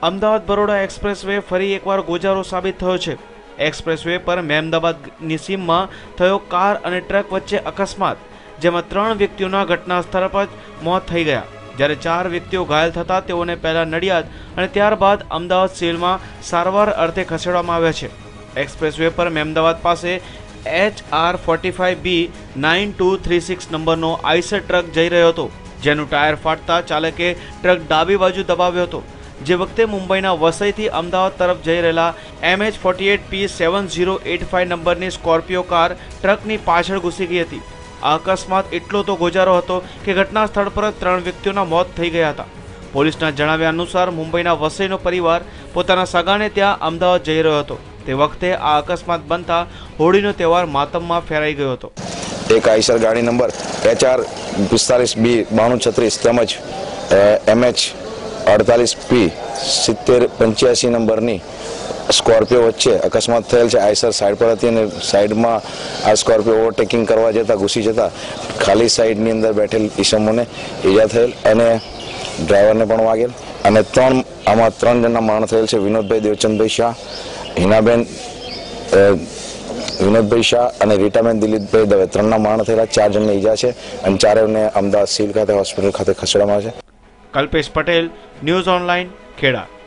Ahmedabad Baroda expressway ફરી એકવાર ગોજારો સાબિત થયો છે। એક્સપ્રેસવે પર મહેમદાબાદની સીમમાં થયો કાર અને ટ્રક વચ્ચે અકસ્માત, જેમાં 3 વ્યક્તિઓના ઘટના સ્થળ પર મોત થઈ ગયા, જ્યારે 4 વ્યક્તિઓ ઘાયલ થતા તેઓને પહેલા નડિયાદ અને ત્યારબાદ અમદાવાદ સિવિલમાં સારવાર અર્થે ખસેડવામાં આવ્યા છે। એક્સપ્રેસવે પર મહેમદાબાદ પાસે HR45B 9236 નંબરનો આઈસર ટ્રક જઈ રહ્યો હતો, જેનું ટાયર ફાટતા ચાલકે ટ્રક ડાબી બાજુ દબાવ્યો હતો, જે વખતે મુંબઈના વસઈથી અમદાવાદ તરફ જઈ રહેલા MH48P 7085 નંબરની સ્કોર્પિયો કાર ટ્રકની પાછળ ઘૂસી ગઈ હતી। આ અકસ્માત એટલો તો ગોજારો હતો કે ઘટના સ્થળ પર 3 વ્યક્તિઓના મોત થઈ ગયા હતા। પોલીસના જણાવ્યા અનુસાર મુંબઈના વસઈનો પરિવાર પોતાના સગાને ત્યાં અમદાવાદ જઈ રહ્યો હતો, તે વખતે આ અકસ્માત બનતા હોળીનો તહેવાર માતમમાં ફેરાઈ ગયો હતો। એક આઈસર ગાડી નંબર HR45B 9236 તેમજ MH48P 7085 નંબરની સ્કોર્પિયો વચ્ચે અકસ્માત થયેલ છે। આઈસર સાઈડ પર હતી અને સાઈડમાં આ સ્કોર્પિયો ઓવરટેકિંગ કરવા જતા ઘૂસી જતા ખાલી સાઈડની અંદર બેઠેલ ઈસમોને ઈજા થયેલ અને ડ્રાઈવરને પણ વાગેલ અને આમાં 3 જણના મરણ થયેલ છે। વિનોદભાઈ દેવચંદભાઈ શાહ, હિનાબેન વિનોદભાઈ શાહ અને રીટાબેન દિલીપભાઈ દવે 3ના મરણ થયેલા, 4 જણને ઈજા છે અને 4ને અમદાવાદ સિવિલ ખાતે હોસ્પિટલ ખાતે ખસેડવામાં આવે છે। Kalpesh Patel, news online, Kheda.